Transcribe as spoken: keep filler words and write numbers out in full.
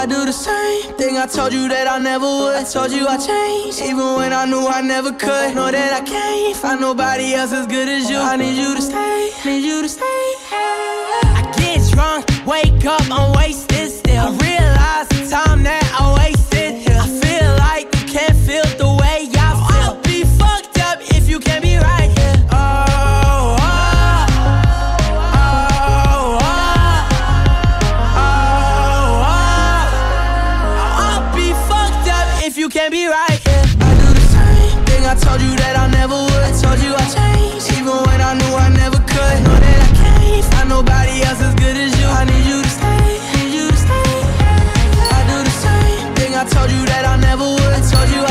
I do the same thing I told you that I never would. I told you I changed, even when I knew I never could. Know that I can't find nobody else as good as you. I need you to stay, need you to stay. I get drunk, wake up, I'm wasted still. I realize the time that I wasted here. I feel like you can't feel the way I feel. I'll be fucked up if you can't be right here. Oh, oh, oh, oh, oh, oh. I'll be fucked up if you can't be right here. I do the same thing I told you that I never would. I told you I changed, even when I knew I never could. Know that I can't find nobody else as good as you. I need you to stay, need you to stay. I do the same thing I told you that I never would. I told you